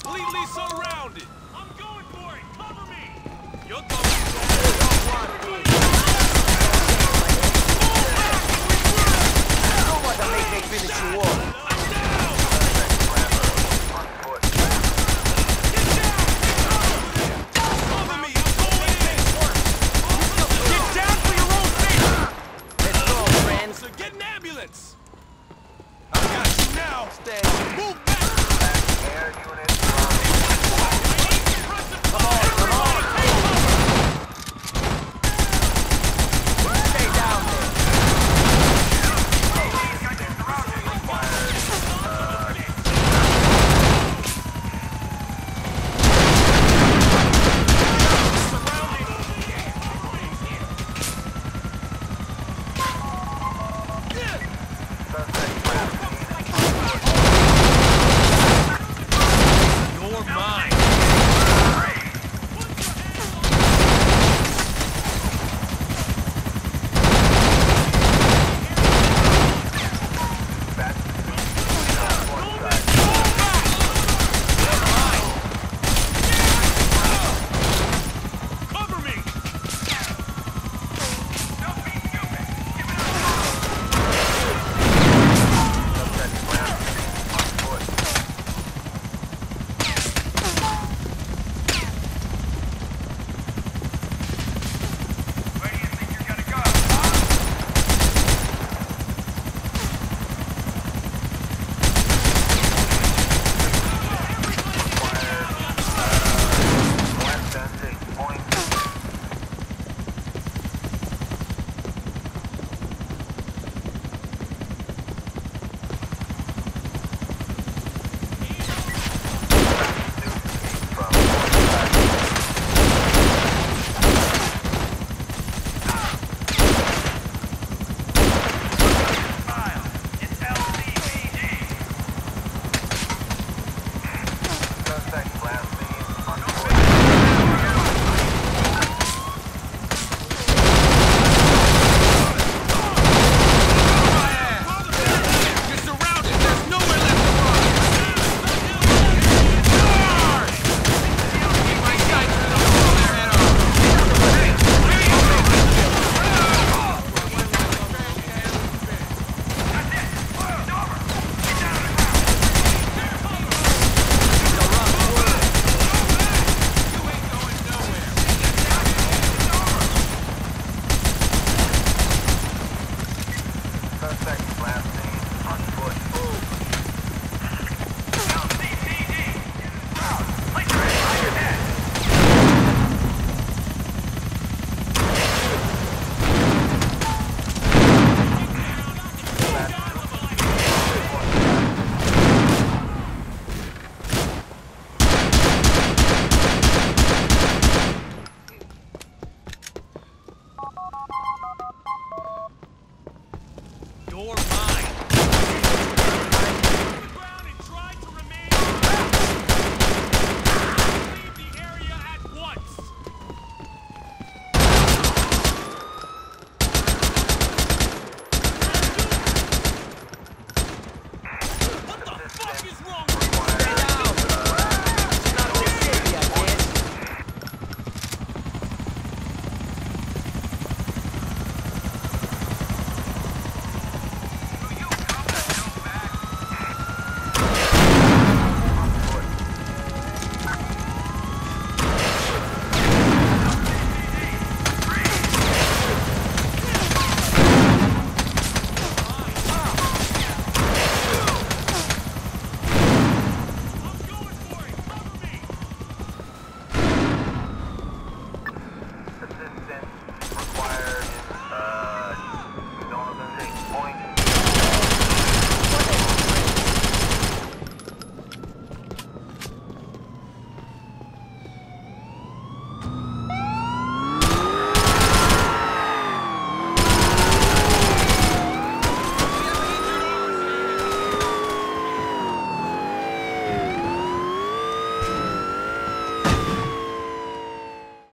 completely surrounded. I'm going for it. Cover me. You're going finish you off. Get an ambulance! I got you now! Stay. Move back! Air unit. Come on, come on. Stay down there. You're mine! Cover me! Where do you think you're gonna go? Less than 6 points. It's LCPD. Suspect last seen on foot. You're surrounded! There's nowhere left to run! Keep my sights and I'll blow their head off! You ain't going nowhere! Suspect last seen on foot. LCPD. Place your head behind your head. You're mine! Ground and try to remain. Leave the area at once! What the fuck is wrong with you? Stay down. It's not so safe yet, kid. I'm going for it! Cover me! Assistance required in northern 6 points.